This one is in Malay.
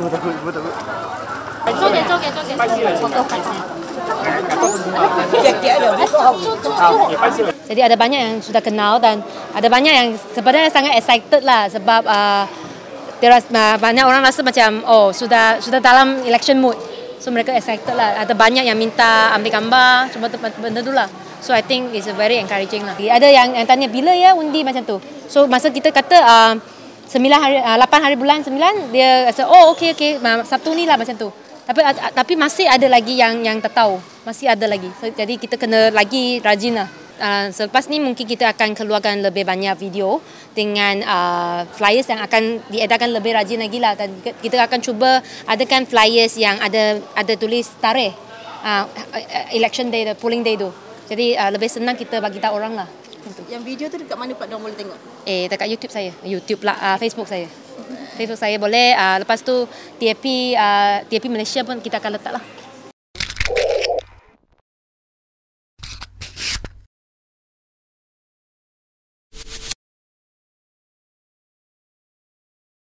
takut. 做给。 拜西了，拜西。 Jadi ada banyak yang sudah kenal dan ada banyak yang sebenarnya sangat excited lah sebab banyak orang rasa macam sudah dalam election mood. So mereka excited lah. Ada banyak yang minta ambil gambar, cuma benda tu lah. So I think it's very encouraging lah. Ada yang tanya bila ya undi macam tu. So masa kita kata 8 hari bulan 9 dia rasa okey Sabtu ni lah macam tu. Tapi masih ada lagi yang tak tahu. Masih ada lagi. So, jadi kita kena lagi rajin lah. Selepas ni mungkin kita akan keluarkan lebih banyak video dengan flyers yang akan diedarkan lebih rajin lagi lah. Dan kita akan cuba adakan flyers yang ada tulis tarikh election day, polling day tu. Jadi lebih senang kita bagi tahu orang lah. Yang video tu dekat mana Pak Dong boleh tengok? Dekat YouTube saya. YouTube lah, Facebook saya. Facebook saya boleh. Lepas tu TAP Malaysia pun kita akan letak lah.